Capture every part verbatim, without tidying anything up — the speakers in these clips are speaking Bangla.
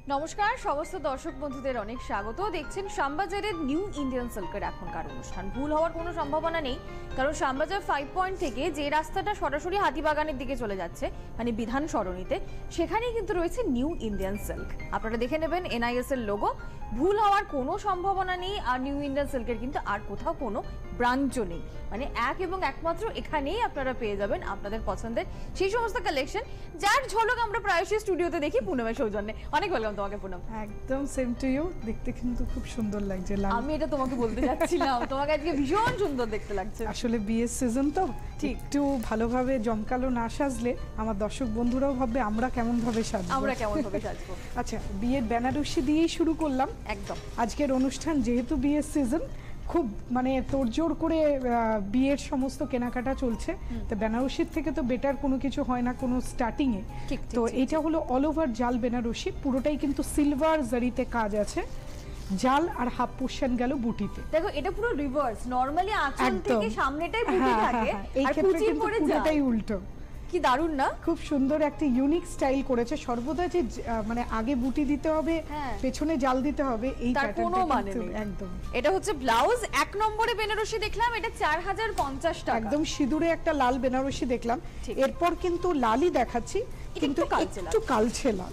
নমস্কার সমস্ত দর্শক বন্ধুদের অনেক স্বাগত। দেখছেন শ্যামবাজারের নিউ ইন্ডিয়ান সিল্কের এখনকার অনুষ্ঠান। ভুল হওয়ার কোনো সম্ভাবনা নেই, কারণ শ্যামবাজার ফাইভ পয়েন্ট থেকে যে রাস্তাটা সরাসরি হাতিবাগানের দিকে চলে যাচ্ছে, মানে বিধান সরণিতে, সেখানেই কিন্তু রয়েছে নিউ ইন্ডিয়ান সিল্ক। আপনারা দেখে নেবেন এনআইএস এর লোগো। ভুল হওয়ার কোনো সম্ভাবনা নেই। আর নিউ ইন্ডিয়ান সিল্কের কিন্তু আর কোথাও কোনো ব্রাঞ্চও নেই, মানে এক এবং একমাত্র এখানেই আপনারা পেয়ে যাবেন আপনাদের পছন্দের সেই সমস্ত কালেকশন, যার ঝলক আমরা প্রায়শই স্টুডিওতে দেখি পুনমের সৌজন্যে। অনেক ওয়েলকাম তোমাকে পুনম। একদম সেম টু ইউ। দেখতে কিন্তু খুব সুন্দর লাগছে। আমি এটা তোমাকে বলতে যাচ্ছিলাম, তোমাকে আজকে ভীষণ সুন্দর দেখতে লাগছে। আসলে বিয়ের সিজন তো ঠিক একটু ভালোভাবে জমকালো না সাজলে আমার দর্শক বন্ধুরাও ভাববে আমরা কেমন ভাবে সাজবো, আমরা কেমন ভাবে সাজবো। আচ্ছা, বিয়ের বেনারসি দিয়েই শুরু করলাম একদম আজকের অনুষ্ঠান। যেহেতু বিয়ের সিজন, খুব মানে তোড়জোড় করে বিয়ের সমস্ত কেনাকাটা চলছে, তো বেনারসির থেকে তো বেটার কোনো কিছু হয় না কোনো স্টার্টিং এ। তো এটা হলো অল ওভার জাল বেনারসি, পুরোটাই কিন্তু সিলভার জারিতে কাজ আছে। জাল আর হাফ পোর্শন গেল বুটিতে। দেখো এটা পুরো রিভার্স, নরমালি আঁচল থেকে সামনেটাই বুটি থাকে, এই ক্ষেত্রে কিন্তু পুরোটাই উল্টো। কি দারুণ না? খুব সুন্দর একটা ইউনিক স্টাইল করেছে। সর্বদা যে মানে আগে বুটি দিতে হবে, পেছনে জাল দিতে হবে, এই প্যাটার্নটা মানে নেই একদম। এটা হচ্ছে ব্লাউজ। এক নম্বরে বেনারসি দেখলাম, এটা চার হাজার পঞ্চাশ টাকা। একদম সিঁদুরে একটা লাল বেনারসি দেখলাম। এরপর কিন্তু লালই দেখাচ্ছি, কিন্তু একটু কালচে লাল।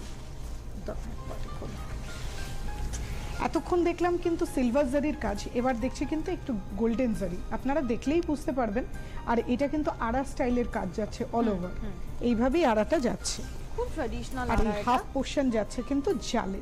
এতক্ষণ দেখলাম কিন্তু সিলভার জারির কাজ, এবার দেখছি কিন্তু একটু গোল্ডেন জারি। আপনারা দেখলেই বুঝতে পারবেন। আর এটা কিন্তু আড়া স্টাইলের কাজ যাচ্ছে অল ওভার, এইভাবেই আড়াটা যাচ্ছে, খুব ট্র্যাডিশনাল। আর এই হাফ পোর্শন যাচ্ছে কিন্তু জালে।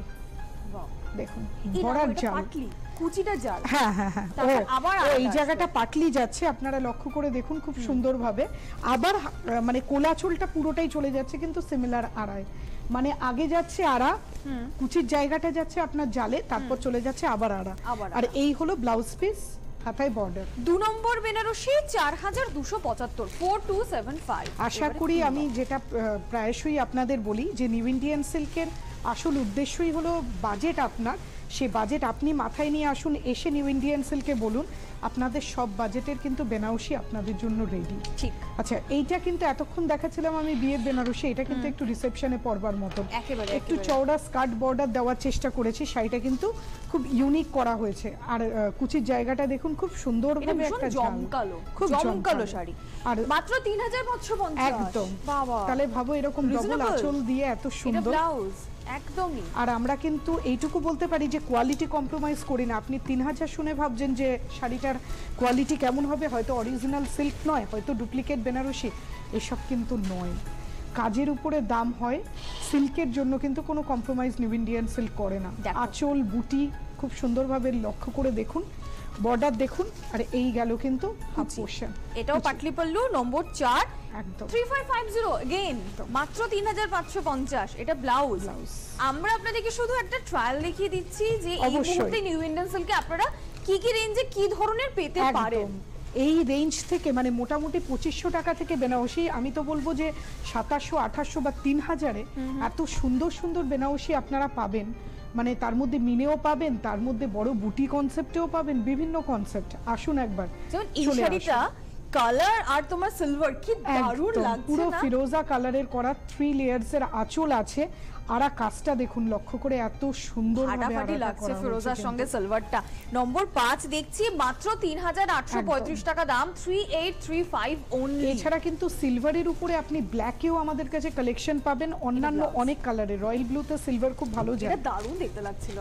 দেখুন বড়ার জাল, কুচিটা জাল। হ্যাঁ হ্যাঁ হ্যাঁ, আবার এই জায়গাটা পাটলি যাচ্ছে, আপনারা লক্ষ্য করে দেখুন খুব সুন্দরভাবে। আবার মানে কোলাচলটা পুরোটাই চলে যাচ্ছে কিন্তু সিমিলার আড়ায়, মানে আগে যাচ্ছে আড়া, কুচির জায়গাটা যাচ্ছে আপনার জালে, তারপর চলে যাচ্ছে আবার আড়া। আর এই হলো ব্লাউজ পিস, হাতায় বর্ডার। দু নম্বর বেনারসি চার হাজার দুশো পঁচাত্তর, ফোর টু সেভেন ফাইভ। আশা করি আমি যেটা প্রায়শই আপনাদের বলি যে নিউ ইন্ডিয়ান সিল্কের আসল উদ্দেশ্যই হলো বাজেট আপনার, সে বাজেট আপনি মাথায় নিয়ে আসুন, এসে নিউ ইন্ডিয়ান সিল্কে বলুন, আপনাদের সব বাজেটের কিন্তু বেনারসি আপনাদের জন্য রেডি। ঠিক। আচ্ছা, এইটা কিন্তু এতক্ষণ দেখাচ্ছিলাম আমি বিয়ের বেনারসি, এটা কিন্তু একটু রিসেপশনে পরবার মতো, একটু চওড়া স্কার্ট বর্ডার দেওয়ার চেষ্টা করেছি। শাড়িটা কিন্তু খুব ইউনিক করা হয়েছে। আর কুচির জায়গাটা দেখুন খুব সুন্দরভাবে একটা জমকালো, খুব জমকালো শাড়ি। আর মাত্র তিন হাজার পাঁচশো পঞ্চাশ। একদম। বাবা, তাহলে ভাবো এরকম ডবল আঁচল দিয়ে এত সুন্দর ব্লাউজ। একদমই। আর আমরা কিন্তু এইটুকু বলতে পারি যে কোয়ালিটি কম্প্রোমাইজ করি না। আপনি তিন হাজার শুনে ভাবছেন যে শাড়িটার কোয়ালিটি কেমন হবে, হয়তো অরিজিনাল সিল্ক নয়, হয়তো ডুপ্লিকেট বেনারসি, এসব কিন্তু নয়। কাজের উপরে দাম হয়, সিল্কের জন্য কিন্তু কোনো কম্প্রোমাইজ নিউ ইন্ডিয়ান সিল্ক করে না। আঁচল বুটি খুব সুন্দরভাবে লক্ষ্য করে দেখুন, বর্ডার দেখুন, আর এই গেল কিন্তু হাফ পোর্শন। এটাও পাটলি পল্লু নম্বর চার, একদম three five five zero, again মাত্র তিন হাজার পাঁচশো পঞ্চাশ। এটা ব্লাউজ। আমরা আপনাদেরকে শুধু একটা ট্রায়াল দেখিয়ে দিচ্ছি যে এই মুহূর্তে নিউ ইন্ডিয়ান সিল্কে আপনারা কি কি রেঞ্জে কি ধরনের পেতে পারেন। এই রেঞ্জ থেকে মানে মোটামুটি পঁচিশশো টাকা থেকে বেনারসি, আমি তো বলবো যে সাতাশশো আঠাশশো বা তিন হাজারে এত সুন্দর সুন্দর বেনারসি আপনারা পাবেন। মানে তার মধ্যে মিনেও পাবেন, তার মধ্যে বড় বুটি কনসেপ্টেও পাবেন, বিভিন্ন কনসেপ্ট। আসুন একবার। যেমন এই শাড়িটা কালার আর তোমার সিলভার, কি দারুণ লাগছে, পুরো ফিরোজা কালারের করা, থ্রি লেয়ার্স এর আঁচল আছে। আর কাজটা দেখুন লক্ষ্য করে, এত সুন্দর ফাটাফাটি লাগছে ফিরোজার সঙ্গে সিলভারটা। নম্বর পাঁচ দেখছি, মাত্র তিন হাজার আটশো পঁয়ত্রিশ টাকা দাম, three eight three five only. এছাড়া কিন্তু সিলভারের উপরে আপনি ব্ল্যাকেও আমাদের কাছে কালেকশন পাবেন, অন্যান্য অনেক কালারের। রয়্যাল ব্লুতে সিলভার খুব ভালো যায়, এটা দারুণ দেখতে লাগছিল।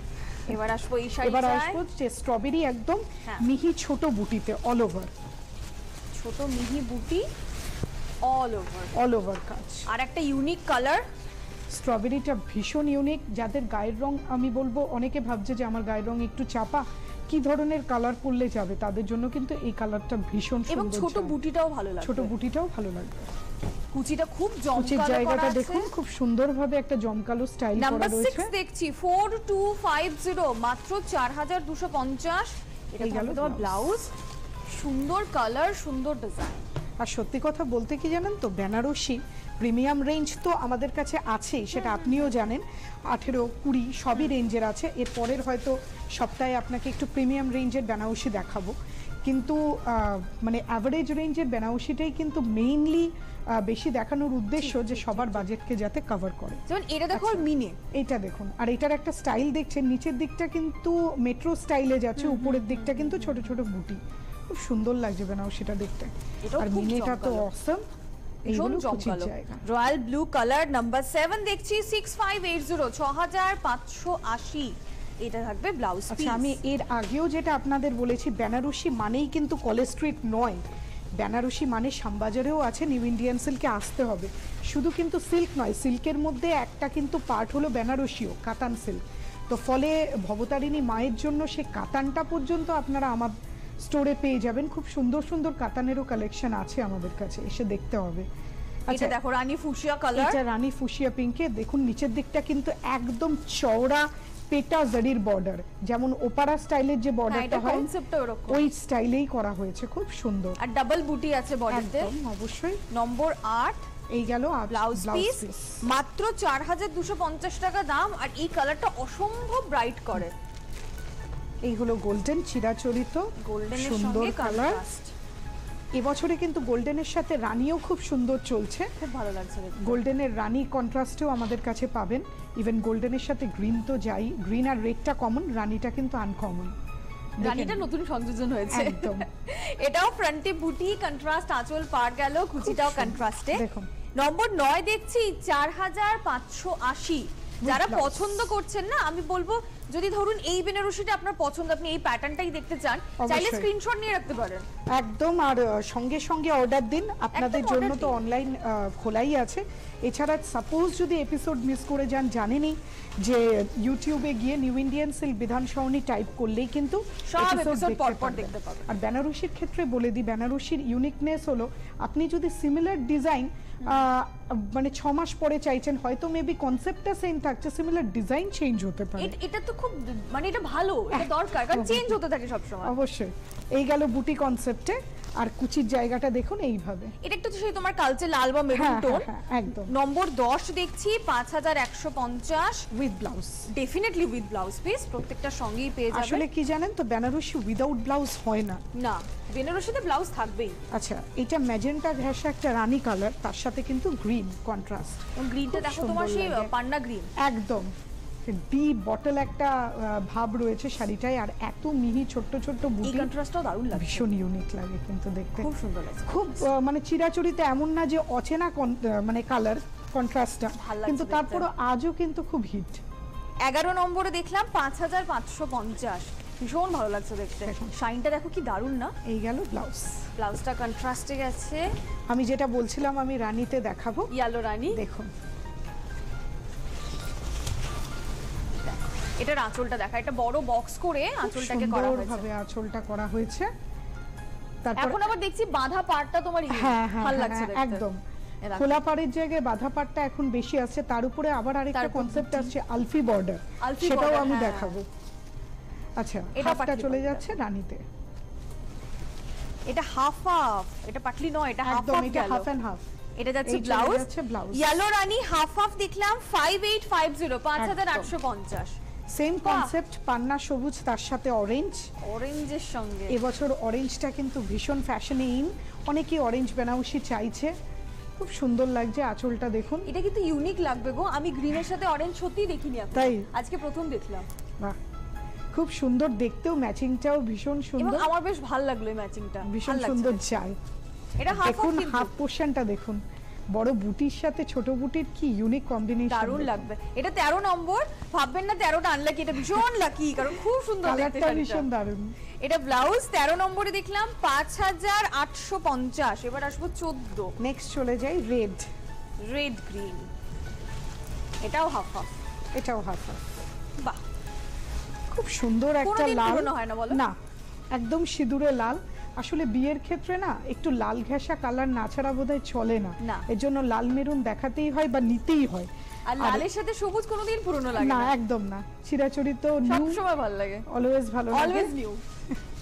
এবার আসবো এই শাড়িটা, এবার আসবো যে স্ট্রবেরি একদম মিহি ছোট বুটিতে অল ওভার, ছোট মিহি বুটি অল ওভার, অল ওভার কাজ। আর একটা ইউনিক কালার। স্ট্রবেরিটা ভীষণ ইউনিক। যাদের গায়ের রং, আমি বলবো অনেকে ভাবছে যে আমার গায়ের রং একটু চাপা, কি ধরনের কালার পরলে যাবে, তাদের জন্য কিন্তু এই কালারটা ভীষণ সুন্দর। এবং ছোট বুটিটাও ভালো লাগবে, ছোট বুটিটাও ভালো লাগবে। কুচিটা খুব জমকালো করা জায়গাটা দেখুন, খুব সুন্দরভাবে একটা জমকালো স্টাইল করা রয়েছে। নাম্বার সিক্স দেখছি, ফোর টু ফাইভ জিরো, মাত্র চার হাজার দুশো পঞ্চাশ। এটা গেল তোমার ব্লাউজ, সুন্দর কালার, সুন্দর ডিজাইন। আর সত্যি কথা বলতে কি জানেন তো, বেনারসি প্রিমিয়াম রেঞ্জ তো আমাদের কাছে আছেই, সেটা আপনিও জানেন। আঠেরো কুড়ি সবই রেঞ্জের আছে। এরপরের হয়তো সপ্তাহে আপনাকে একটু প্রিমিয়াম রেঞ্জের বেনারসি দেখাবো, কিন্তু আহ, মানে অ্যাভারেজ রেঞ্জের বেনারসিটাই কিন্তু মেইনলি বেশি দেখানোর উদ্দেশ্য যে সবার বাজেটকে যাতে কভার করে। যেমন এটা দেখো মিনে, এইটা দেখুন, আর এটার একটা স্টাইল দেখছেন, নিচের দিকটা কিন্তু মেট্রো স্টাইলে যাচ্ছে, উপরের দিকটা কিন্তু ছোট ছোট বুটি, খুব সুন্দর লাগছে বেনারসিটা দেখতে। এটাও আর খুব মিনেটা তো জমকালো। অসম। ভীষণ জমকালো। Royal blue colour number seven দেখছি সিক্স ফাইভ এইট জিরো, ছ হাজার পাঁচশো আশি। এটা থাকবে ব্লাউজ পিস। আচ্ছা, আমি এর আগেও যেটা আপনাদের বলেছি, বেনারসি মানেই কিন্তু কলেজ স্ট্রিট নয়, বেনারসি মানে শ্যামবাজারেও আছে, নিউ ইন্ডিয়ান সিল্কে আসতে হবে। শুধু কিন্তু সিল্ক নয়, সিল্কের মধ্যে একটা কিন্তু পার্ট হলো বেনারসিও, কাতান সিল্ক। তো ফলে ভবতারিণী মায়ের জন্য সে কাতানটা পর্যন্ত আপনারা আমার স্টোরে পেয়ে যাবেন। খুব সুন্দর সুন্দর কাতানেরও কালেকশন আছে আমাদের কাছে, এসে দেখতে হবে। এটা দেখো রানী ফুশিয়া কালার, এটা রানী ফুশিয়া পিঙ্কে। দেখুন নিচের দিকটা কিন্তু একদম চওড়া পেটা জরির বর্ডার, যেমন ওপারা স্টাইলের যে বর্ডারটা হয় কনসেপ্টটা ওরকম, ওই স্টাইলেই করা হয়েছে, খুব সুন্দর। আর ডাবল বুটি আছে বডিতে। একদম অবশ্যই। নম্বর আট এই গেল ব্লাউজ পিস, মাত্র চার হাজার দুশো পঞ্চাশ টাকা দাম। আর এই কালারটা অসম্ভব ব্রাইট করে। এই হলো গোল্ডেন চিরাচরিত গোল্ডেনের সুন্দর সঙ্গে কালার। কন্ট্রাস্ট। এবছরে কিন্তু গোল্ডেনের সাথে রানীও খুব সুন্দর চলছে, খুব ভালো লাগছে দেখতে। গোল্ডেনের রানী কন্ট্রাস্টেও আমাদের কাছে পাবেন। ইভেন গোল্ডেনের সাথে গ্রিন তো যাই, গ্রিন আর রেডটা কমন, রানীটা কিন্তু আনকমন। রানীটা নতুন সংযোজন হয়েছে একদম। এটাও ফ্রন্টে বুটি কন্ট্রাস্ট, আঁচল পার গেল, কুচিটাও কন্ট্রাস্টে। দেখুন নম্বর নয় দেখছি চার হাজার পাঁচশো আশি। যারা blouse। পছন্দ করছেন না, আমি বলবো যদি ধরুন এই বেনারসিটা আপনার পছন্দ, আপনি এই প্যাটার্নটাই দেখতে চান, চাইলে অবশ্যই। স্ক্রিনশট নিয়ে রাখতে পারেন। একদম। আর আহ, সঙ্গে সঙ্গে অর্ডার দিন, আপনাদের একদম জন্য order তো দিন। অনলাইন খোলাই আছে। এছাড়া সাপোজ যদি এপিসোড মিস করে যান, জানেনই যে ইউটিউবে গিয়ে new Indian silk Bidhan Sarani type করলেই কিন্তু সব episode episode দেখতে পরপর পারবেন। দেখতে পাবেন। আর বেনারসির ক্ষেত্রে বলে দিই, বেনারসির ইউনিকনেস হলো আপনি যদি সিমিলার ডিজাইন মানে ছ মাস পরে চাইছেন, হয়তো মেবি কনসেপ্টটা সেম থাকছে, সিমিলার ডিজাইন চেঞ্জ হতে পারে। এট- এটা তো খুব মানে এটা ভালো, এটা দরকার, কারণ চেঞ্জ হতে থাকে সব সময়। অবশ্যই। এই গেল বুটি কনসেপ্টে। আর কুচির জায়গাটা দেখুন এইভাবে। এটা একটু সেই তোমার কালচে লাল বা মেরুন হ্যাঁ, টোন। হ্যাঁ, একদম। নম্বর দশ দেখছি পাঁচ হাজার একশো পঞ্চাশ, with blouse. Definitely with blouse piece, প্রত্যেকটা সঙ্গেই পেয়ে যাবেন। আসলে কি জানেন তো, বেনারসি উইদাউট ব্লাউজ হয় না। না, বেনারসিতে ব্লাউজ থাকবেই। আচ্ছা, এটা ম্যাজেন্টা ঘেঁষা একটা রানী কালার, তার সাথে কিন্তু গ্রিন কন্ট্রাস্ট। গ্রিনটা খুব দেখো তোমার সুন্দর সেই লাগে। পান্না গ্রিন। একদম ডিপ বটল একটা আহ, ভাব রয়েছে শাড়িটায়, আর এত মিহি ছোট্ট ছোট্ট এই বুটি, কন্ট্রাস্টটাও দারুণ লাগছে, ভীষণ ইউনিক লাগে কিন্তু দেখতে, খুব সুন্দর লাগছে। খুব আহ, মানে চিরাচরিত এমন না যে অচেনা con- আহ, মানে কালার কন্ট্রাস্টটা, ভাল লাগছে কিন্তু দেখতে। তারপরও আজও কিন্তু খুব হিট। এগারো নম্বরে দেখলাম পাঁচ হাজার পাঁচশো পঞ্চাশ, ভীষণ ভালো লাগছে দেখতে। দেখুন। শাইনটা দেখো কি দারুণ না। এই গেল ব্লাউজ। ব্লাউজটা কন্ট্রাস্টে গেছে, আমি যেটা বলছিলাম আমি রানীতে দেখাবো, ইয়েলো রানী। দেখুন এটার আঁচলটা দেখা, এটা বড় বক্স করে আঁচলটাকে করা হয়েছে। সুন্দরভাবে আঁচলটা করা হয়েছে। তারপর এখন আবার দেখছি বাঁধা পাড়টা তোমার ইয়ে, হ্যাঁ হ্যাঁ ভালো হ্যাঁ, লাগছে দেখতে। একদম। এ দেখো। খোলা পাড়ের জায়গায় বাঁধা পাড়টা এখন বেশি আছে, তার উপরে আবার আরেকটা তারপর কনসেপ্ট আসছে আলফি বর্ডার, আলফি সেটাও border, আমি হ্যাঁ। দেখাবো। আচ্ছা, এটা হাফটা পাটলি চলে border। যাচ্ছে রানীতে। এটা হাফ হাফ, এটা পাটলি নয়, এটা হাফ একদম, হাফ এটা গেল। Half and half. এটা যাচ্ছে এই চলে ব্লাউজ, যাচ্ছে blouse। ইয়েলো রানী হাফ হাফ দেখলাম ফাইভ এইট ফাইভ জিরো, পাঁচ হাজার একদম। আটশো পঞ্চাশ। সেম বাহ। কনসেপ্ট, পান্না সবুজ তার সাথে অরেঞ্জ। অরেঞ্জের সঙ্গে এবছর অরেঞ্জটা কিন্তু ভীষণ ফ্যাশনে ইন, অনেকেই অরেঞ্জ বেনারসি চাইছে, খুব সুন্দর লাগছে। আঁচলটা দেখুন, এটা কিন্তু ইউনিক লাগবে গো, আমি গ্রিনের সাথে অরেঞ্জ সত্যিই দেখিনি এখন, তাই? আজকে প্রথম দেখলাম। বাহ, খুব সুন্দর দেখতেও, ম্যাচিংটাও ভীষণ এবং সুন্দর, আমার বেশ ভালো লাগলো এই ম্যাচিংটা, ভীষণ সুন্দর যায়। এটা হাফ দেখুন হাফ হাফ পোর্শনটা দেখুন, বড় বুটির সাথে ছোট বুটির কি ইউনিক কম্বিনেশন, দারুণ লাগবে। এটা তেরো নম্বর, ভাববেন না তেরোটা আনলাকি, এটা ভীষণ লাকি, কারণ খুব সুন্দর দেখতে কালারটা শাড়িটা। ভীষণ দারুণ। এটা ব্লাউজ তেরো নম্বরে দেখলাম পাঁচ হাজার আটশো পঞ্চাশ। এবার আসবো চোদ্দ, নেক্সট চলে যাই রেড। রেড গ্রিন, এটাও হাফ হাফ। এটাও হাফ হাফ, বাহ, খুব সুন্দর একটা কোনোদিন লাল, পুরনো হয় না বলো? না একদম সিঁদুরে লাল। আসলে বিয়ের ক্ষেত্রে না একটু লাল ঘেঁষা কালার না ছাড়া বোধহয় চলে না, না। এর জন্য লাল মেরুন দেখাতেই হয় বা নিতেই হয়। আর লালের সাথে সবুজ কোনোদিন পুরনো লাগে না না, একদম না, চিরাচরিত সব নিউ, সময় ভালো লাগে, অলওয়েজ ভালো লাগে। Always new.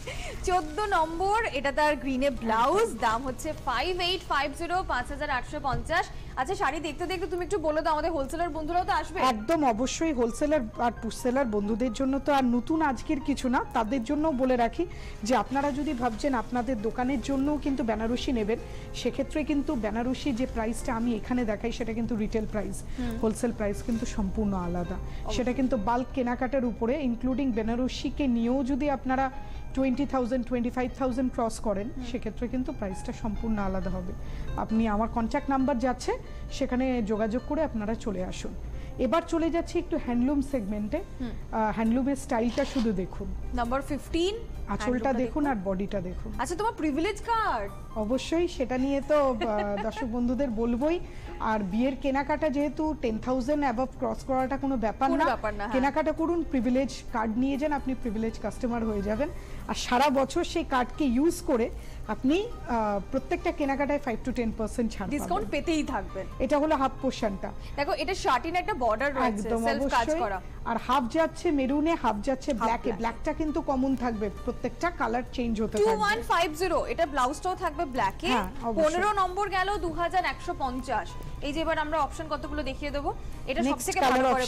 চোদ্দ নম্বর, এটা তার গ্রিনে ব্লাউজ, দাম হচ্ছে ফাইভ এইট ফাইভ জিরো, পাঁচ হাজার আটশো পঞ্চাশ। আচ্ছা শাড়ি দেখতে দেখতে তুমি একটু বলে দাও, আমাদের হোলসেলার বন্ধুরাও তো আসবে। একদম অবশ্যই, হোলসেলার আর পুশসেলার বন্ধুদের জন্য তো আর নতুন আজকের কিছু না, তাদের জন্য বলে রাখি যে আপনারা যদি ভাবছেন আপনাদের দোকানের জন্যও কিন্তু বেনারসি নেবেন, সেক্ষেত্রে কিন্তু বেনারসি যে প্রাইসটা আমি এখানে দেখাই সেটা কিন্তু রিটেল প্রাইস, হোলসেল প্রাইস কিন্তু সম্পূর্ণ আলাদা। সেটা কিন্তু বাল্ক কেনাকাটার উপরে, ইনক্লুডিং বেনারসিকে নিয়েও যদি আপনারা twenty thousand twenty five thousand cross করেন, সেক্ষেত্রে কিন্তু প্রাইসটা সম্পূর্ণ আলাদা হবে। আপনি আমার কন্ট্যাক্ট নাম্বার যাচ্ছে, সেখানে যোগাযোগ করে আপনারা চলে আসুন। এবার চলে যাচ্ছি একটু হ্যান্ডলুম সেগমেন্টে। হ্যান্ডলুমের স্টাইলটা শুধু দেখুন, নাম্বার ফিফটিন, আঁচলটা দেখুন আর বডিটা দেখুন। আচ্ছা তোমার প্রিভিলেজ কার্ড, অবশ্যই সেটা নিয়ে তো দর্শক বন্ধুদের বলবোই। আর বিয়ের কেনাকাটা যেহেতু টেন থাউজেন্ড অ্যাবভ ক্রস করাটা কোনো ব্যাপার না, কেনাকাটা করুন, প্রিভিলেজ কার্ড নিয়ে যান, আপনি প্রিভিলেজ কাস্টমার হয়ে যাবেন। আর সারা বছর সেই কার্ডকে ইউজ করে আপনি প্রত্যেকটা কেনাকাটায় ফাইভ টু টেন পার্সেন্ট ছাড় ডিসকাউন্ট পেতেই থাকবেন। এটা হলো হাফ পোর্শনটা। দেখো এটা শার্টিন একটা বর্ডার রয়েছে, সেলফ কাজ করা। আর হাফ যাচ্ছে মেরুনে, হাফ যাচ্ছে ব্ল্যাকে। ব্ল্যাকটা কিন্তু কমন থাকবে, প্রত্যেকটা কালার চেঞ্জ হতে থাকবে। টু ওয়ান ফাইভ জিরো, এটা ব্লাউজটাও থাকবে ব্ল্যাকে। পনেরো নম্বর গেল দু হাজার একশো পঞ্চাশ। এই যে এবার আমরা অপশন কতগুলো দেখিয়ে দেবো, এটা সবথেকে ভালো করে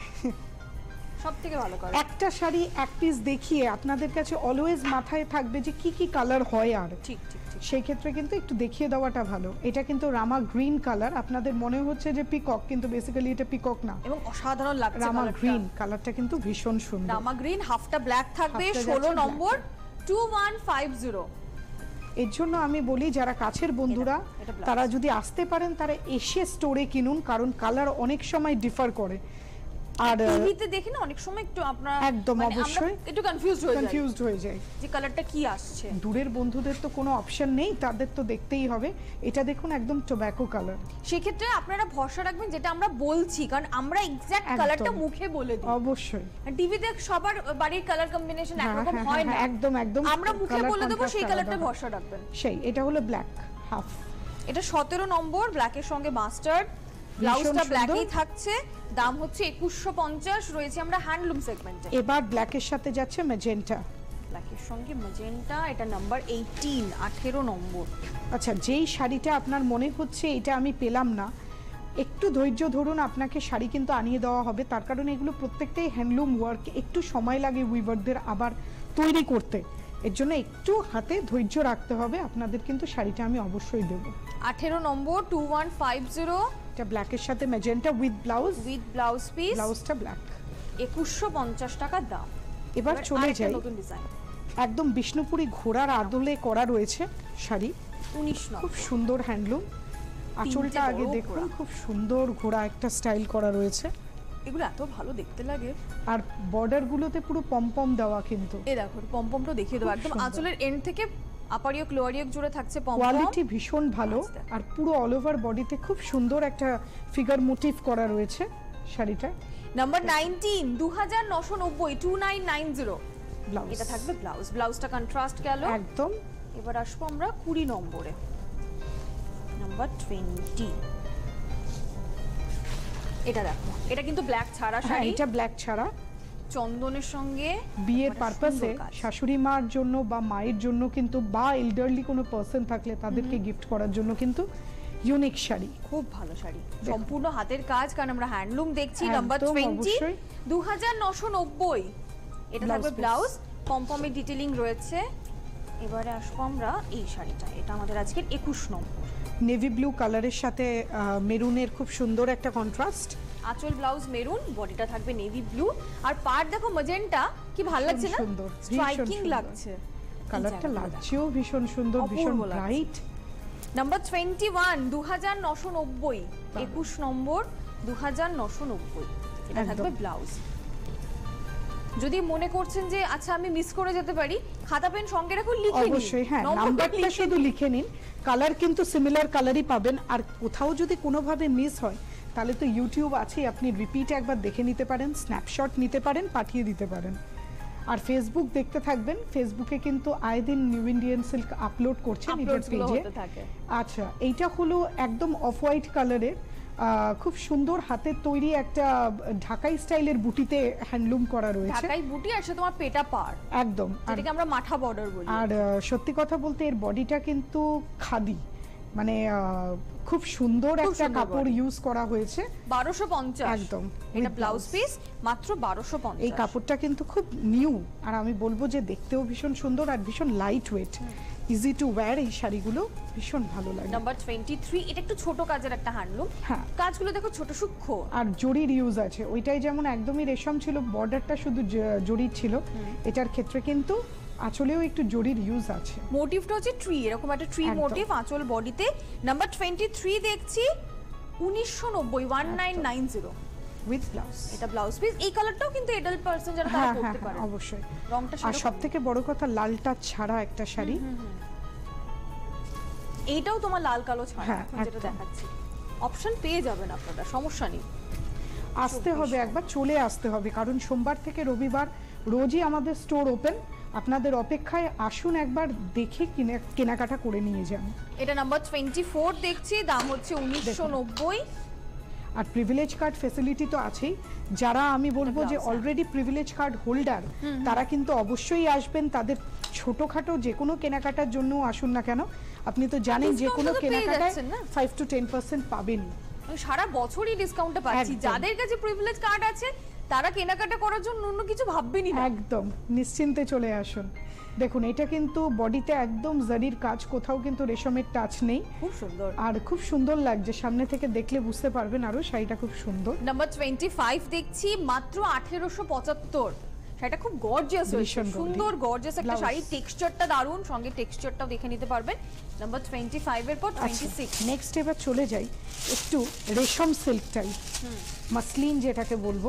সবথেকে ভালো করে একটা শাড়ি এক পিস দেখিয়ে আপনাদের কাছে অলওয়েজ মাথায় থাকবে যে কি কি কালার হয়। আর ঠিক ঠিক সেই ক্ষেত্রে কিন্তু একটু দেখিয়ে দেওয়াটা ভালো। এটা কিন্তু রামা গ্রিন কালার, আপনাদের মনে হচ্ছে যে পিকক, কিন্তু বেসিক্যালি এটা পিকক না, এবং অসাধারণ লাগছে। রামা গ্রিন কালারটা কিন্তু ভীষণ সুন্দর। রামা গ্রিন, হাফটা ব্ল্যাক থাকবে। ষোলো নম্বর, টু ওয়ান ফাইভ জিরো। এর জন্য আমি বলি যারা কাছের বন্ধুরা তারা যদি আসতে পারেন তারা এসে স্টোরে কিনুন, কারণ কালার অনেক সময় ডিফার করে। আর টিভিতে দেখে না অনেক সময় একটু আপনারা একদম অবশ্যই একটু কনফিউজড হয়ে যায়, কনফিউজড হয়ে যায় যে কালারটা কি আসছে। দূরের বন্ধুদের তো কোনো অপশন নেই, তাদের তো দেখতেই হবে। এটা দেখুন একদম টোব্যাকো কালার। সেক্ষেত্রে আপনারা ভরসা রাখবেন যেটা আমরা বলছি, কারণ আমরা এক্স্যাক্ট কালারটা মুখে বলে দিই। অবশ্যই টিভিতে সবার বাড়ির কালার কম্বিনেশন একরকম হয় না, একদম একদম আমরা মুখে বলে দেবো, সেই কালারটা ভরসা রাখবেন। সেই এটা হলো ব্ল্যাক হাফ। এটা সতেরো নম্বর, ব্ল্যাকের সঙ্গে মাস্টার্ড, ব্লাউজটা ব্ল্যাকই থাকছে, দাম হচ্ছে একুশশো পঞ্চাশ। রয়েছে আমরা হ্যান্ডলুম সেগমেন্টে। এবার ব্ল্যাকের সাথে যাচ্ছে ম্যাজেন্টা, ব্ল্যাকের সঙ্গে ম্যাজেন্টা, এটা নাম্বার আঠারো, আঠারো নম্বর। আচ্ছা, যেই শাড়িটা আপনার মনে হচ্ছে এটা আমি পেলাম না, একটু ধৈর্য ধরুন, আপনাকে শাড়ি কিন্তু আনিয়ে দেওয়া হবে। তার কারণে এগুলো প্রত্যেকটাই হ্যান্ডলুম ওয়ার্ক, একটু সময় লাগে উইভারদের আবার তৈরি করতে। এর জন্য একটু হাতে ধৈর্য রাখতে হবে আপনাদের, কিন্তু শাড়িটা আমি অবশ্যই দেবো। আঠারো নম্বর, টু ওয়ান ফাইভ জিরো। এটা ব্ল্যাকের সাথে magenta with blouse, with blouse piece, ব্লাউজটা ব্ল্যাক, একুশশো পঞ্চাশ টাকা দাম। এবার চলে যাই, একদম বিষ্ণুপুরি ঘোড়ার আদলে করা রয়েছে শাড়ি, উনিশ নম্বর, খুব সুন্দর হ্যান্ডলুম। আঁচলটা আগে দেখুন, খুব সুন্দর ঘোড়া একটা স্টাইল করা রয়েছে। এগুলো এত ভালো দেখতে লাগে। আর বর্ডার গুলোতে পুরো পমপম দেওয়া, কিন্তু এই দেখো পমপমটা দেখিয়ে দেবো, একদম আঁচলের এন্ড থেকে আপারিয়ক লোয়ারিয়ক জুড়ে থাকছে পমপম। কোয়ালিটি ভীষণ ভালো, আর পুরো অল ওভার বডিতে খুব সুন্দর একটা ফিগার মোটিভ করা রয়েছে শাড়িটা। নাম্বার নাইনটিন, দু হাজার নশো নব্বই, two nine nine zero. Blouse, এটা থাকবে ব্লাউজ, ব্লাউজটা কন্ট্রাস্ট গেল একদম। এবার আসবো আমরা কুড়ি নম্বরে, নাম্বার টোয়েন্টি। এটা দেখো, এটা কিন্তু ব্ল্যাক ছাড়া শাড়ি, এটা ব্ল্যাক ছাড়া, চন্দনের সঙ্গে বিয়ের পারপাসে শাশুড়ি মার জন্য বা মায়ের জন্য কিন্তু, বা এল্ডারলি কোনো পার্সন থাকলে তাদেরকে গিফট করার জন্য কিন্তু ইউনিক শাড়ি, খুব ভালো শাড়ি, সম্পূর্ণ হাতের কাজ, কারণ আমরা হ্যান্ডলুম দেখছি। নাম্বার টোয়েন্টি, দু হাজার নশো নব্বই। এটা থাকবে ব্লাউজ, পমপমের ডিটেইলিং রয়েছে। এবারে আসবো আমরা এই শাড়িটা, এটা আমাদের আজকের একুশ নম্বর, নেভি ব্লু কালারের সাথে মেরুনের খুব সুন্দর একটা কন্ট্রাস্ট। আঁচল ব্লাউজ মেরুন, বডিটা থাকবে নেভি ব্লু, আর পাড় দেখো ম্যাজেন্টা, কি ভালো লাগছে না, সুন্দর, স্ট্রাইকিং লাগছে। কালারটা লাগছেও ভীষণ সুন্দর, ভীষণ ব্রাইট। নাম্বার টোয়েন্টি ওয়ান, দু হাজার নশো নব্বই, একুশ নম্বর, দু হাজার নশো নব্বই। এটা থাকবে ব্লাউজ। যদি মনে করছেন যে আচ্ছা আমি মিস করে যেতে পারি, খাতা পেন সঙ্গে রাখুন, লিখে নিন। অবশ্যই, হ্যাঁ, নাম্বারটা শুধু লিখে নিন, কালার কিন্তু সিমিলার কালারই পাবেন। আর কোথাও যদি কোনোভাবে মিস হয় তাহলে তো ইউটিউব আছে, আপনি রিপিট একবার দেখে নিতে পারেন, স্ন্যাপশট নিতে পারেন, পাঠিয়ে দিতে পারেন। আর ফেসবুক দেখতে থাকবেন, ফেসবুকে কিন্তু আয়ে দিন নিউ ইন্ডিয়ান সিল্ক আপলোড করছে নিজের পেজে। আচ্ছা, এইটা হলো একদম অফ হোয়াইট কালারের, আহ, খুব সুন্দর হাতের তৈরি একটা ঢাকাই স্টাইলের বুটিতে হ্যান্ডলুম করা রয়েছে। ঢাকাই বুটি আর সাথে তোমার পেটা পার, একদম। আর যেটাকে আমরা মাঠা বর্ডার বলি। আর আহ, সত্যি কথা বলতে এর বডিটা কিন্তু খাদি, মানে আহ, খুব সুন্দর খুব একটা সুন্দর কাপড় body। ইউজ করা হয়েছে। বারোশো পঞ্চাশ একদম, এটা with ব্লাউজ blouse। পিস, মাত্র বারোশো পঞ্চাশ। এই কাপড়টা কিন্তু খুব নিউ, আর আমি বলবো যে দেখতেও ভীষণ সুন্দর আর ভীষণ light weight, easy to wear. এই শাড়িগুলো ভীষণ ভালো লাগে। নাম্বার টোয়েন্টি থ্রি, এটা একটু ছোট কাজের একটা হ্যান্ডলুম। হ্যাঁ। কাজগুলো দেখো ছোট সূক্ষ্ম। আর জরির ইউজ আছে, ওইটাই যেমন একদমই রেশম ছিল, বর্ডারটা শুধু জ- জরির ছিল, এটার ক্ষেত্রে কিন্তু আঁচলেও একটু জরির ইউজ আছে। মোটিভটা হচ্ছে ট্রি, এরকম একটা ট্রি একদম। মোটিভ আঁচল বডিতে। নাম্বার টোয়েন্টি থ্রি দেখছি উনিশশো নব্বই, one nine nine zero. With blouse. এটা ব্লাউজ পিস। এই কালারটাও কিন্তু এডাল্ট পারসন যারা তারা হ্যাঁ হ্যাঁ পরতে পারে, হ্যাঁ, অবশ্যই। রংটা আর সেরকম। সব থেকে বড় কথা লালটা ছাড়া একটা শাড়ি। এইটাও তোমার লাল কালো ছাড়া, হ্যাঁ, এখন যেটা একদম। দেখাচ্ছি। অপশন পেয়ে যাবেন আপনারা, সমস্যা নেই। আসতে হবে একবার, চলে আসতে হবে, কারণ সোমবার থেকে রবিবার রোজই আমাদের স্টোর ওপেন। আপনাদের অপেক্ষায় আসুন, একবার দেখে কিনে কেনাকাটা করে নিয়ে যান। এটা নাম্বার টোয়েন্টি ফোর দেখছি, দাম হচ্ছে উনিশশো নব্বই। আর প্রিভিলেজ কার্ড ফেসিলিটি তো আছেই। যারা আমি বলবো যে blouse, already privilege card holder, তারা কিন্তু অবশ্যই আসবেন। তাদের ছোটখাটো যে কোনো কেনাকাটার জন্য আসুন না কেন, আপনি তো জানেন যে Discount কোনো তো পেয়ে কেনাকাটায় যাচ্ছেন না? ফাইভ টু টেন পার্সেন্ট পাবেন। আমি সারা বছরই ডিসকাউন্টে পাচ্ছি। একদম। যাদের কাছে প্রিভিলেজ কার্ড আছে তারা কেনাকাটা করার জন্য অন্য কিছু ভাববেনই না। একদম নিশ্চিন্তে চলে আসুন। দেখুন এটা কিন্তু বডিতে একদম জারির কাজ, কোথাও কিন্তু রেশমের টাচ নেই, খুব সুন্দর। আর খুব সুন্দর লাগছে। সামনে থেকে দেখলে বুঝতে পারবেন আরো শাড়িটা খুব সুন্দর। নাম্বার টোয়েন্টি ফাইভ দেখছি, মাত্র আঠেরোশো পঁচাত্তর। শাড়িটা খুব গর্জিয়াস হয়েছে, ভীষণ gaudy। সুন্দর গর্জিয়াস একটা Blouse। শাড়ি। টেক্সচারটা দারুণ, সঙ্গে টেক্সচারটাও দেখে নিতে পারবেন। নাম্বার টোয়েন্টি ফাইভ এর পর টোয়েন্টি সিক্স। নেক্সট এবার চলে যাই একটু রেশম সিল্ক টাইপ, মাসলিন যেটাকে বলবো,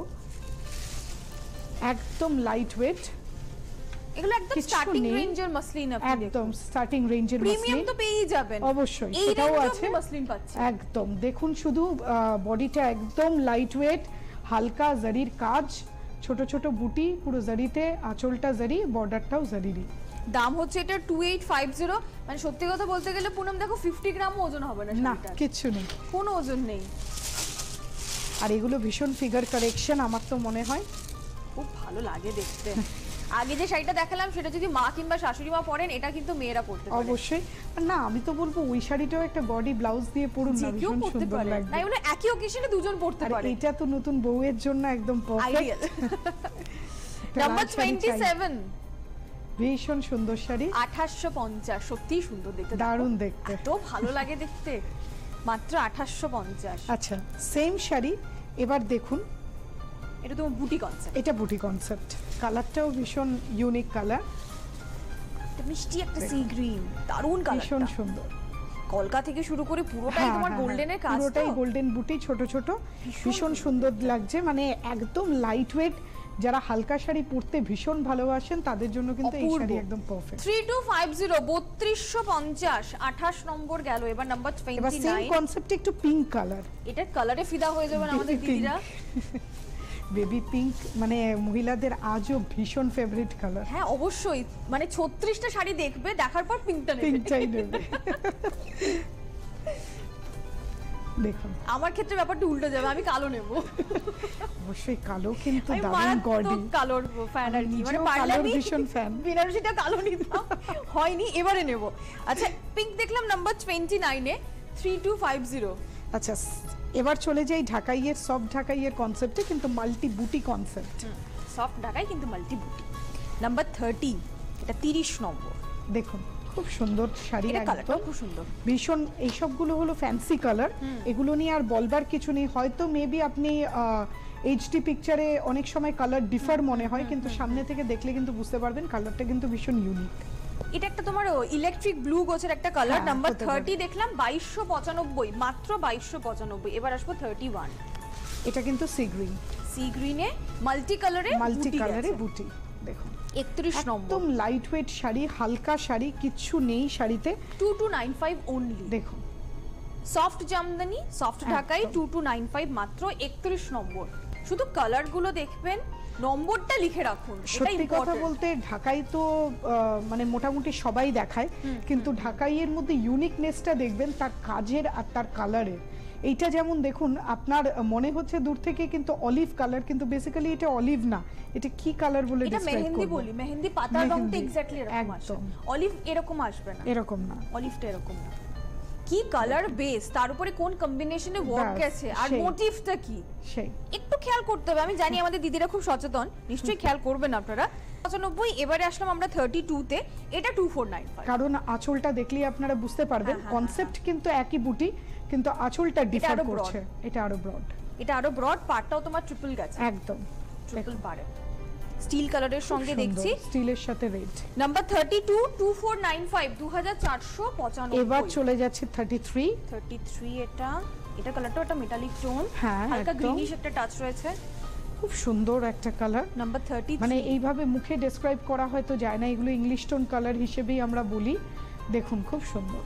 একদম লাইট ওয়েট। এগুলো একদম কিচ্ছু স্টার্টিং নেই। রেঞ্জের মাসলিন। আপনি একদম স্টার্টিং রেঞ্জের প্রিমিয়াম মাসলিন তো পেয়েই যাবেন, অবশ্যই, এই সেটাও রেঞ্জে আছে। আপনি মাসলিন পাচ্ছেন। একদম দেখুন, শুধু বডিটা একদম লাইট ওয়েট, হালকা জারির কাজ, ছোট ছোট বুটি, পুরো জারিতে, আঁচলটা জারি, বর্ডারটাও জারিরই। দাম হচ্ছে এটা টু এইট ফাইভ জিরো। মানে সত্যি কথা বলতে গেলে পুনম দেখো ফিফটি গ্রামও ওজন হবে না না শাড়িটার। কিচ্ছু নেই, কোনো ওজন নেই। আর এগুলো ভীষণ ফিগার কারেকশন আমার তো মনে হয়। খুব ভালো লাগে দেখতে। আগে যে শাড়িটা দেখালাম সেটা যদি মা কিংবা শাশুড়ি মা পরেন, এটা কিন্তু মেয়েরা পরতে পারে। অবশ্যই। আর না, আমি তো বলবো ওই শাড়িটাও একটা বডি ব্লাউজ দিয়ে পরুন না, যে কেউ ভীষণ পরতে সুন্দর পারে। লাগবে। না এগুলো একই অকেশনে দুজন পরতে আর পারে। এটা তো নতুন বউয়ের জন্য একদম ideal. Perfect. Number twenty seven, ভীষণ সুন্দর শাড়ি, আঠাশশো পঞ্চাশ। সত্যিই সুন্দর দেখতে, দারুণ দেখতে। এত ভালো লাগে দেখতে। মাত্র আঠাশশো পঞ্চাশ। আচ্ছা সেম শাড়ি, এবার দেখুন এটা তোমার বুটি কনসেপ্ট। এটা বুটি কনসেপ্ট, কালারটাও ভীষণ ইউনিক কালার, মিষ্টি একটা সি গ্রিন, দারুণ ভীষণ কালারটা। সুন্দর। কলকা থেকে শুরু করে পুরোটাই হ্যাঁ, তোমার হ্যাঁ, গোল্ডেনের হ্যাঁ, কাজ। পুরোটাই গোল্ডেন বুটি, ছোট ছোট, ভীষণ সুন্দর লাগছে। মানে একদম লাইট ওয়েট, যারা হালকা শাড়ি পরতে ভীষণ ভালোবাসেন তাদের জন্য কিন্তু এই অপূর্ব। শাড়ি একদম perfect. Three two five zero, বত্রিশশো পঞ্চাশ, আঠাশ নম্বর গেল। এবার নাম্বার এবার টোয়েন্টি সেম নাইন। কনসেপ্টে একটু পিঙ্ক কালার, এটার কালারে ফিদা হয়ে যাবেন আমাদের Baby pink। দিদিরা। বেবি পিঙ্ক, মানে মহিলাদের আজও ভীষণ ফেভারিট কালার। হ্যাঁ অবশ্যই, মানে ছত্রিশটা শাড়ি দেখবে, দেখার পর পিঙ্কটা নেবে। পিঙ্কটাই নেবে। দেখুন আমার ক্ষেত্রে ব্যাপারটা উল্টো যাবে, আমি কালো নেব। অবশ্যই কালো কিন্তু আমি দারুণ গডি। মারাত্মক কালোর ফ্যান আর কি, মানে নিজেও পারলে কালোর আমি ভীষণ fan। বেনারসিটা কালো নিতাম, হয়নি, এবারে নেব। আচ্ছা পিঙ্ক দেখলাম নাম্বার টোয়েন্টি নাইনে, থ্রি টু ফাইভ জিরো। আচ্ছা এবার চলে যাই ঢাকাইয়ের, সফট ঢাকাইয়ের কনসেপ্টে, কিন্তু মাল্টি বুটি কনসেপ্ট। সফট ঢাকায় কিন্তু মাল্টি বুটি। নাম্বার থার্টি, এটা তিরিশ নম্বর। দেখুন খুব সুন্দর শাড়ি, এটা কালারটা একদম খুব সুন্দর। ভীষণ। এইসবগুলো হলো ফ্যান্সি কালার, এগুলো নিয়ে আর বলবার কিছু নেই। হয়তো মেবি আপনি এইচডি পিকচারে অনেক সময় কালার ডিফার মনে হয়, কিন্তু সামনে থেকে দেখলে কিন্তু বুঝতে পারবেন কালারটা কিন্তু ভীষণ ইউনিক। এটা একটা তোমার ইলেকট্রিক ব্লু গোছের একটা কালার। হ্যাঁ, নাম্বার হতে পারে। থার্টি দেখলাম বাইশশো পঁচানব্বই, মাত্র বাইশশো পঁচানব্বই। এবার আসবো থার্টি ওয়ান। এটা কিন্তু সি গ্রিন, সি গ্রিনে মাল্টি কালারে, মাল্টি কালারে বুটি। দেখুন একত্রিশ নম্বর। একদম লাইট ওয়েট শাড়ি, হালকা শাড়ি, কিচ্ছু নেই শাড়িতে। Two two nine five only. দেখুন soft jamdani, soft Dhakai, two two nine five, মাত্র একত্রিশ নম্বর। শুধু কালার গুলো দেখবেন, নম্বরটা লিখে রাখুন, এটা সত্যি কথা ইম্পর্টেন্ট। বলতে ঢাকাই তো আহ, মানে মোটামুটি সবাই দেখায়, কিন্তু ঢাকাইয়ের মধ্যে ইউনিকনেসটা দেখবেন তার কাজের আর তার কালারের। এইটা যেমন দেখুন আপনার মনে হচ্ছে দূর থেকে কিন্তু অলিভ কালার, কিন্তু বেসিক্যালি এটা অলিভ না, এটা কি কালার বলে এটা ডেসক্রাইব মেহেন্দি করব? বলি, মেহেন্দি পাতার রংটা মেহেন্দি, এক্স্যাক্টলি এরকম আসে, একদম। অলিভ এরকম আসবে না, এরকম না, অলিভটা এরকম না। কি কালার বেস, তার উপরে কোন কম্বিনেশনে ওয়ার্ক ব্যাস, গেছে, আর সেই। মোটিভটা কি সেই একটু খেয়াল করতে হবে। আমি জানি আমাদের দিদিরা খুব সচেতন, নিশ্চয়ই খেয়াল করবেন আপনারা। পঁচানব্বই, এবারে আসলাম আমরা থার্টি টু তে, এটা টু ফোর নাইন ফাইভ। কারণ আঁচলটা দেখলেই আপনারা বুঝতে পারবেন হ্যাঁ, হ্যাঁ, কনসেপ্ট কিন্তু একই বুটি, কিন্তু আঁচলটা ডিফার আরো broad। করছে, এটা আরো ব্রড, এটা আরো ব্রড, পার্টটাও তোমার ট্রিপল গেছে, একদম ট্রিপল পারে, স্টিল কালারের সঙ্গে দেখছি। স্টিলের সাথে red. Number thirty two, two four nine five, দু হাজার চারশো পঁচানব্বই। এবার চলে যাচ্ছে থার্টি থ্রি। থার্টি থ্রি, এটা এটা কালারটা একটা মেটালিক টোন, হ্যাঁ, হালকা একদম। গ্রিনিশ একটা টাচ রয়েছে। খুব সুন্দর একটা কালার, নাম্বার থার্টি মানে এইভাবে মুখে ডেসক্রাইব করা হয়তো যায় না, এগুলো ইংলিশ টোন কালার হিসেবেই আমরা বলি। দেখুন খুব সুন্দর।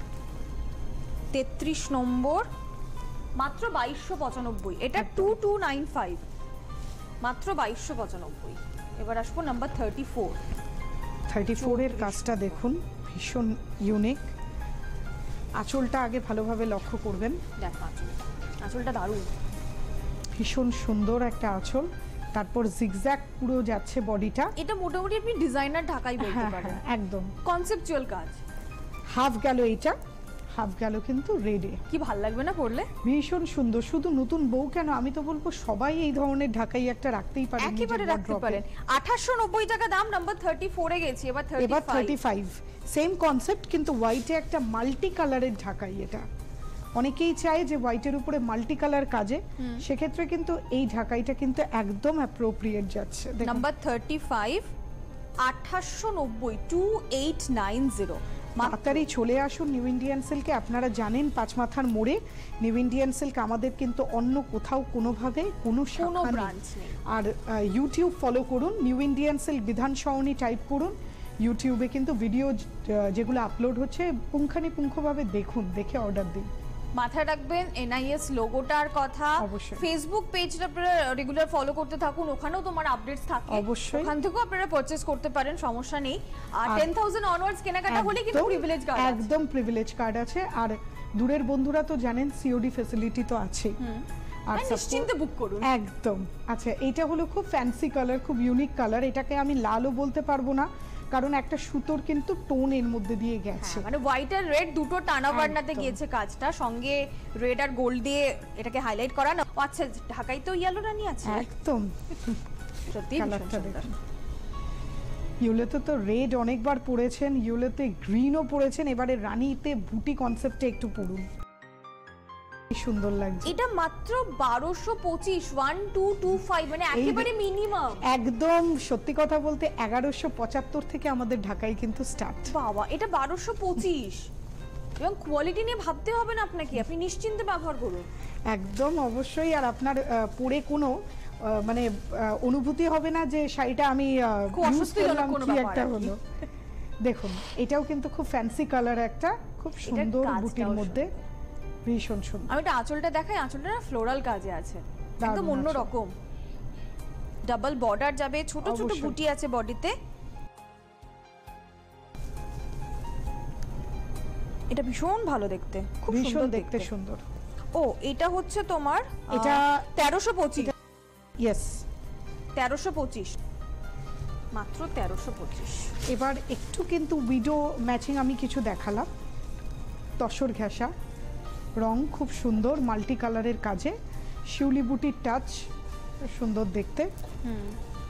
তেত্রিশ নম্বর, মাত্র বাইশশো পঁচানব্বই, এটা টু টু নাইন ফাইভ, মাত্র বাইশশো পঁচানব্বই। এবার আসবো number thirty four. Thirty four এর কাজটা দেখুন, ভীষণ ইউনিক। আঁচলটা আগে ভালোভাবে লক্ষ্য করবেন, দেখো আঁচলটা, আঁচলটা দারুণ, ভীষণ সুন্দর একটা আঁচল, তারপর জিগজ্যাগ পুরো যাচ্ছে বডিটা। এটা মোটামুটি আপনি ডিজাইনার ঢাকাই বলতে হ্যাঁ পারেন, হ্যাঁ একদম। কনসেপচুয়াল কাজ। হাফ গেল এইটা, হাফ গেল কিন্তু রেডে, কি ভাল লাগবে না পরলে, ভীষণ সুন্দর। শুধু নতুন বউ কেন, আমি তো বলবো সবাই এই ধরনের ঢাকাই একটা রাখতেই পারেন, একেবারে নিজের রাখতে wardrobe-এ। পারেন। আঠাশশো নব্বই টাকা দাম, নাম্বার থার্টি ফোর এ গেছি। এবার এবার thirty thirty five. Five, same concept কিন্তু হোয়াইটে একটা মাল্টি কালারের ঢাকাই। এটা অনেকেই চায় যে হোয়াইটের উপরে মাল্টি কালার কাজে, সেক্ষেত্রে কিন্তু এই ঢাকাইটা কিন্তু একদম অ্যাপ্রোপ্রিয়েট যাচ্ছে। দেখুন। নাম্বার থার্টি ফাইভ, আঠাশশো নব্বই, টু এইট নাইন জিরো। তাড়াতাড়ি চলে আসুন নিউ ইন্ডিয়ান সিল্কে। আপনারা জানেন পাঁচমাথার মোড়ে নিউ ইন্ডিয়ান সিল্ক, আমাদের কিন্তু অন্য কোথাও কোনোভাবে কোনো শাখা নেই। ব্রাঞ্চ নেই। আর ইউটিউব ফলো করুন, new Indian silk Bidhan Sarani type করুন ইউটিউবে, কিন্তু ভিডিও যেগুলো আপলোড হচ্ছে পুঙ্খানুপুঙ্খভাবে দেখুন, দেখে অর্ডার দিন। মাথায় রাখবেন এনআইএস লোগোটার কথা। অবশ্যই। ফেসবুক পেজটা আপনারা রেগুলার ফলো করতে থাকুন, ওখানেও তোমার আপডেটস থাকে, অবশ্যই। ওখান থেকেও আপনারা পারচেজ করতে পারেন, সমস্যা নেই। আর আর টেন থাউজেন্ড অনওয়ার্ডস কেনাকাটা হলে কিন্তু একদম, প্রিভিলেজ কার্ড, একদম প্রিভিলেজ কার্ড আছে। আর দূরের বন্ধুরা তো জানেন সিওডি ফ্যাসিলিটি তো আছেই। আর suppose- নিশ্চিন্তে বুক করুন। একদম। আচ্ছা, এটা হলো খুব ফ্যান্সি কালার, খুব ইউনিক কালার। এটাকে আমি লালও বলতে পারবো না, কারণ একটা সুতোর কিন্তু টোন এর মধ্যে দিয়ে গেছে। মানে হোয়াইট আর রেড দুটো টানা বার্নাতে একদম। গিয়েছে কাজটা, সঙ্গে রেড আর গোল্ড দিয়ে এটাকে হাইলাইট করা না। আচ্ছা, ঢাকাই তো ইয়েলো রানী আছে, একদম। সত্যি কালারটা দেখুন। ইউলেতে তো রেড অনেকবার পড়েছেন, ইউলেতে গ্রিনও পড়েছেন, এবারে রানীতে বুটি কনসেপ্টে একটু পড়ুন, কি সুন্দর লাগছে। এটা মাত্র বারোশো পঁচিশ, ওয়ান টু টু ফাইভ, মানে একেবারে মিনিমাম। একদম সত্যি কথা বলতে এগারোশো পঁচাত্তর থেকে আমাদের ঢাকায় কিন্তু স্টার্ট। বাবা, এটা বারোশো পঁচিশ, এবং কোয়ালিটি নিয়ে ভাবতে হবে না আপনাকে, আপনি নিশ্চিন্তে ব্যবহার করুন। একদম অবশ্যই। আর আপনার আহ, পরে কোনো আহ, মানে আহ, অনুভূতি হবে না যে শাড়িটা আমি খুব ইউজ অস্বস্তিজনক করলাম, কোনো কি ব্যাপার একটা আর কি। হলো। দেখুন এটাও কিন্তু খুব ফ্যান্সি কালার, একটা খুব সুন্দর কাজটাও বুটির মধ্যে, ভীষণ সুন্দর। আমি এটা আঁচলটা দেখাই, আঁচলটা না ফ্লোরাল কাজে আছে, দারুণ একদম অন্য আঁচল। রকম। ডাবল বর্ডার যাবে, ছোট ছোট অবশ্যই। বুটি আছে বডিতে। এটা ভীষণ ভালো দেখতে, খুব ভীষণ সুন্দর দেখতে দেখতে। সুন্দর। ও, এটা হচ্ছে তোমার এটা তেরোশো পঁচিশ, ইয়েস। তেরোশো পঁচিশ, মাত্র তেরোশো পঁচিশ। এবার একটু কিন্তু উইডো ম্যাচিং আমি কিছু দেখালাম, তসর ঘেঁষা রং, খুব সুন্দর মাল্টি কালারের কাজে, শিউলি বুটির টাচ, সুন্দর দেখতে। হুম,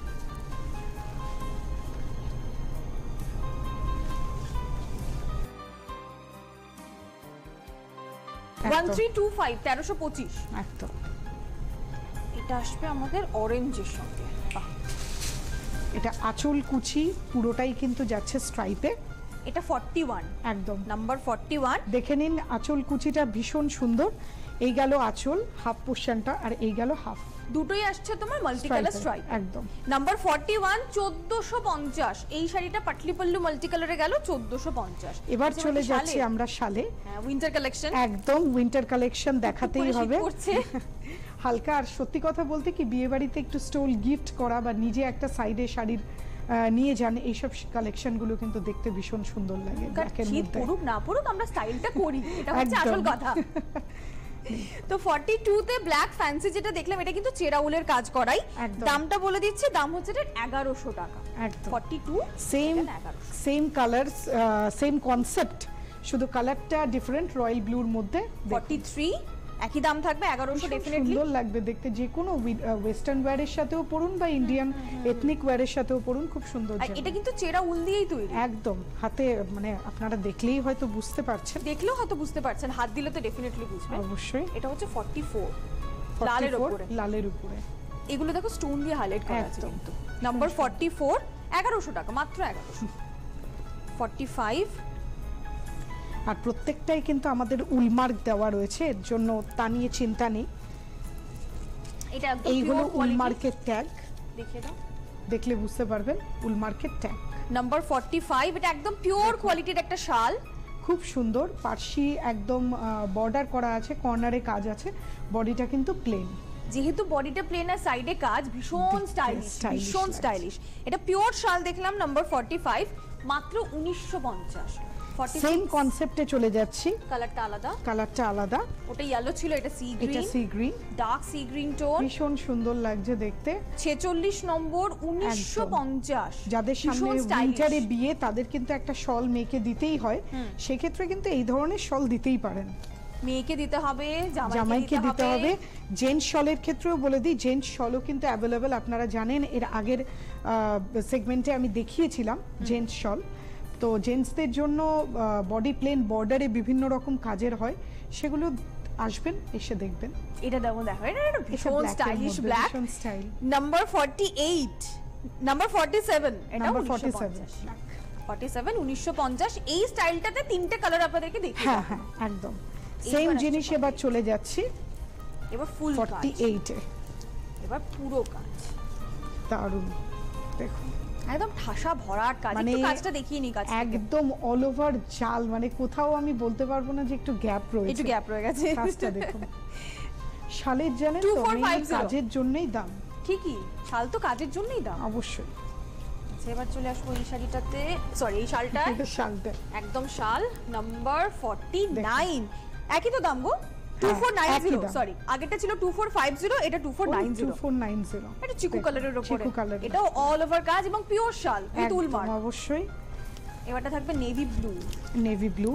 ওয়ান থ্রি টু ফাইভ, তেরোশো পঁচিশ। একদম। এটা আসবে আমাদের অরেঞ্জের সঙ্গে। বাহ, এটা আঁচল কুচি পুরোটাই কিন্তু যাচ্ছে স্ট্রাইপে। এটা ফর্টি ওয়ান, একদম নাম্বার ফর্টি ওয়ান। দেখে নিন আঁচল কুচিটা ভীষণ সুন্দর। এই গেল আঁচল হাফ পোর্শনটা, আর এই গেল হাফ দুটোই আসছে তোমার মাল্টি কালার স্ট্রাইপ। একদম। নাম্বার ফর্টি ওয়ান, চোদ্দশো পঞ্চাশ। এই শাড়িটা পাটলি পাল্লু মাল্টি কালারে গেল চোদ্দশো পঞ্চাশ। এবার চলে যাচ্ছি আমরা শালে। হ্যাঁ, উইন্টার কালেকশন, একদম উইন্টার কালেকশন দেখাতেই হবে। করছে হালকা। আর সত্যি কথা বলতে কি, বিয়ে বাড়িতে একটু স্টোল গিফট করা বা নিজে একটা সাইডে শাড়ির আহ, নিয়ে যান, এইসব কালেকশন গুলো কিন্তু দেখতে ভীষণ সুন্দর লাগে ব্ল্যাকের শীত মধ্যে। পড়ুক না পড়ুক, আমরা স্টাইলটা করি, এটা হচ্ছে আসল একদম। কথা। তো ফর্টি টু তে ব্ল্যাক ফ্যান্সি যেটা দেখলাম এটা কিন্তু চেরাউলের কাজ করাই। একদম। দামটা বলে দিচ্ছি, দাম হচ্ছে এটা এগারোশো টাকা। একদম forty two same same colour same concept, শুধু কালারটা ডিফারেন্ট রয়্যাল ব্লুর মধ্যে। ফর্টি থ্রি একই দাম থাকবে এগারোশো ভীষণ ডেফিনেটলি। সুন্দর লাগবে দেখতে, যে কোনো ওয়েস্টার্ন ওয়্যারের সাথেও পরুন বা ইন্ডিয়ান এথনিক ওয়্যারের সাথেও পরুন, খুব সুন্দর আর যাবে। এটা কিন্তু চেরা উল দিয়েই তৈরি। একদম হাতে মানে আপনারা দেখলেই হয়তো বুঝতে পারছেন, দেখলেও হয়তো বুঝতে পারছেন, হাত দিলে তো ডেফিনেটলি বুঝবেন। অবশ্যই। এটা হচ্ছে ফর্টি ফোর লালের ফর্টি ফোর উপরে। লালের উপরে এগুলো দেখো স্টোন দিয়ে হাইলাইট করা আছে একদম। কিন্তু। নাম্বার ফর্টি ফোর এগারোশো টাকা, মাত্র এগারোশো। ফর্টি ফাইভ আর প্রত্যেকটাই কিন্তু আমাদের উলমার্ক দেওয়া রয়েছে, এর জন্য তা নিয়ে চিন্তা নেই। এটা একদম এই হলো পিওর কোয়ালিটি। উলমার্কের ট্যাগ, দেখিয়ে দাও। দেখলে বুঝতে পারবেন উলমার্কের ট্যাগ। নাম্বার ফর্টি ফাইভ এটা একদম পিওর কোয়ালিটির একটা শাল। খুব সুন্দর পার্সি একদম বর্ডার করা আছে, কর্নারে কাজ আছে, বডিটা কিন্তু প্লেন। যেহেতু বডিটা প্লেন আর সাইডে কাজ, ভীষণ স্টাইলিশ, stylish ভীষণ লাগছে। স্টাইলিশ। এটা পিওর শাল দেখলাম নাম্বার ফর্টি ফাইভ, মাত্র উনিশশো পঞ্চাশ। সেম কনসেপ্টে চলে যাচ্ছি, কালারটা আলাদা, কালারটা আলাদা। ওটা ইয়েলো ছিল, এটা সি এটা green, sea green, dark sea green tone. ভীষণ সুন্দর লাগছে দেখতে। ছেচল্লিশ নম্বর উনিশশো পঞ্চাশ। যাদের সামনে উইন্টারে বিয়ে তাদের কিন্তু একটা শল মেয়েকে দিতেই হয়, সেক্ষেত্রে কিন্তু এই ধরনের শল দিতেই পারেন। মেয়েকে দিতে হবে, জামাইকে দিতে হবে। জেন্টস শলের ক্ষেত্রেও বলে দিই, জেন্টস শলও কিন্তু অ্যাভেলেবেল, আপনারা জানেন এর আগের সেগমেন্টে আমি দেখিয়েছিলাম জেন্টস শল। তো জেন্টসদের জন্য বডি প্লেন বর্ডারে বিভিন্ন রকম কাজের হয়, সেগুলো আসবেন এসে দেখবেন। এটা দেখো দেখো এটা একটা ভীষণ স্টাইলিশ ব্ল্যাক। ভীষণ style. Number forty eight, number forty seven, এটা number forty forty seven. Seven. Forty seven উনিশশো পঞ্চাশ। এই স্টাইলটাতে তিনটে কালার আপনাদেরকে দেখতে হ্যাঁ হবে। হ্যাঁ একদম এইবার সেম আসছে জিনিস। এবার চলে যাচ্ছি এবার ফুল ফর্টি কাজ, এইটে। এবার পুরো কাজ দারুণ দেখুন, একদম ঠাসা ভরাট কাজ। মানে একটু কাজটা দেখিয়ে নি, কাজ একদম অল ওভার জাল, মানে কোথাও আমি বলতে পারবো না যে একটু গ্যাপ রয়েছে। একটু গ্যাপ রয়ে গেছে। কাজটা দেখুন, শালের জানেন two তো four five এই zero কাজের জন্যই দাম, ঠিকই, শাল তো কাজের জন্যই দাম। অবশ্যই। আচ্ছা, এবার চলে আসবো এই শাড়িটাতে, সরি এই শালটা, শালটা একদম শাল নাম্বার ফর্টি নাইন। একই তো দাম গো, টু ফোর নাইন একই জিরো, দাম। সরি আগেরটা ছিল টু ফোর ফাইভ জিরো, এটা two four nine zero. Two four nine zero. এটা চিকু কালারের উপরে, চিকু কালার, এটাও অল ওভার কাজ এবং পিওর শাল উইথ উল মার্ক। অবশ্যই। এবারটা থাকবে নেভি ব্লু। নেভি ব্লু,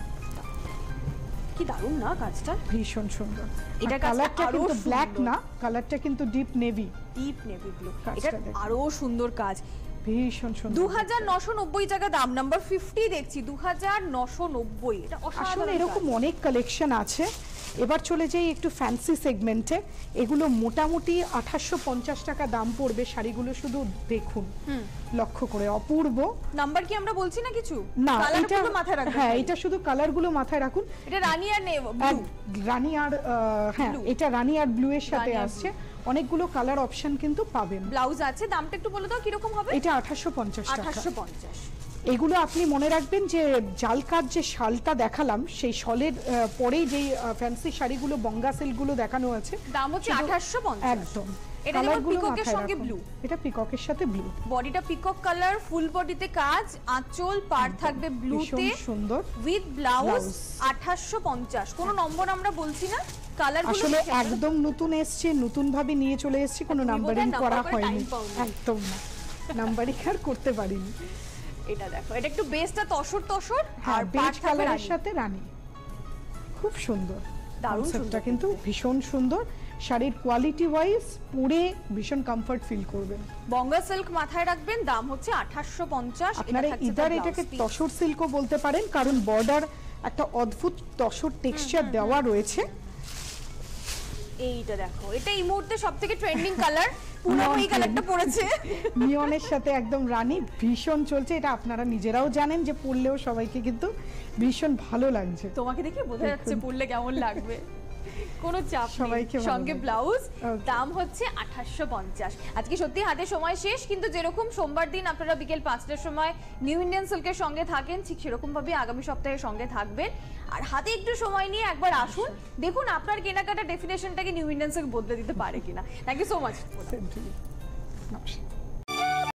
কি দারুণ না কাজটা, ভীষণ সুন্দর। এটার এটা কাজটা কালারটা আরো কিন্তু ব্ল্যাক সুন্দর। না, কালারটা কিন্তু deep navy, deep navy blue. কাজটা এটা দেখুন। আরো সুন্দর কাজ। ভীষণ সুন্দর। দু হাজার নশো নব্বই টাকা দাম, নাম্বার ফিফটি দেখছি, দু হাজার নশো নব্বই। এটা আসলে অসাধারণ এরকম কাজ। অনেক কালেকশন আছে। এবার চলে যাই একটু ফ্যান্সি সেগমেন্টে। এগুলো মোটামুটি আঠাশশো পঞ্চাশ টাকা দাম পড়বে শাড়িগুলো, শুধু দেখুন লক্ষ্য করে, অপূর্ব। নাম্বার কি আমরা বলছি না কিছু? না কালার এটা পুরো মাথায় রাখবেন। হ্যাঁ, এটা শুধু কালারগুলো মাথায় রাখুন। এটা রানী আর নেভ ব্লু। এক রানী আর আহ, হ্যাঁ Blue। এটা রানী আর ব্লু এর সাথে রানী আর আসছে, অনেকগুলো কালার অপশন কিন্তু পাবেন। ব্লাউজ আছে, দামটা একটু বলে দাও কিরকম হবে? এটা আঠাশশো পঞ্চাশ টাকা। আঠাশশো পঞ্চাশ। এগুলো আপনি মনে রাখবেন যে জাল কাজ যে শালটা দেখালাম, সেই শলের আহ, পরেই যেই ফ্যান্সি শাড়িগুলো বঙ্গা সিল্কগুলো দেখানো আছে, দাম হচ্ছে শুধু- আঠাশশো পঞ্চাশ। একদম। এটা যেমন কালারগুলো পিককের মাথায় সঙ্গে রাখুন। ব্লু। এটা পিককের সাথে ব্লু, বডিটা পিকক কালার, ফুল বডিতে কাজ, আঁচল পার থাকবে ব্লুতে ভীষণ সুন্দর। With blouse. Blouse। আঠাশশো পঞ্চাশ। কোনো নম্বর আমরা বলছি না, কালার আসলে একদম নতুন এসছে, নতুন ভাবে নিয়ে চলে এসেছি, কোনো তুমি নাম্বারিং বোধহয় করা number করে হয়নি, time পাওনি। একদম না, নাম্বারিং আর করতে পারিনি। এটা দেখো, এটা একটু বেসটা তসর তসর হ্যাঁ, আর বেজ পাট থাকবে কালারের রানী। সাথে রানী, খুব সুন্দর। দারুণ কনসেপ্টটা সুন্দর কিন্তু ভীষণ সুন্দর। শাড়ির কোয়ালিটি ওয়াইজ পরে ভীষণ কমফর্ট ফিল করবেন। বঙ্গা সিল্ক মাথায় রাখবেন, দাম হচ্ছে আঠাশশো পঞ্চাশ। আপনারা ইদার এটাকে তসর সিল্কও বলতে পারেন, কারণ বর্ডার একটা অদ্ভুত তসর টেক্সচার দেওয়া রয়েছে। এইটা দেখো, এটা এই মুহূর্তে সবথেকে ট্রেন্ডিং কালার, পুরো এই কালারটা পড়েছে। নিয়নের সাথে একদম রানী, ভীষণ চলছে। এটা আপনারা নিজেরাও জানেন যে পরলেও সবাইকে কিন্তু ভীষণ ভালো লাগছে। তোমাকে দেখে বোঝা যাচ্ছে পরলে কেমন লাগবে। কোনো চাপ নেই। সবাইকে ভালো সঙ্গে লাগবে। Blouse, Okay. দাম হচ্ছে আঠাশশো পঞ্চাশ। আজকে সত্যি হাতে সময় শেষ, কিন্তু যেরকম সোমবার দিন আপনারা বিকেল পাঁচটার সময় নিউ ইন্ডিয়ান সিল্কের সঙ্গে থাকেন, ঠিক সেরকম ভাবে আগামী সপ্তাহে সঙ্গে থাকবেন। আর হাতে একটু সময় নিয়ে একবার আসুন, দেখুন আপনার কেনাকাটা ডেফিনেশনটাকে নিউ ইন্ডিয়ান সিল্ক বদলে দিতে পারে কিনা। Thank you so much. নমস্কার।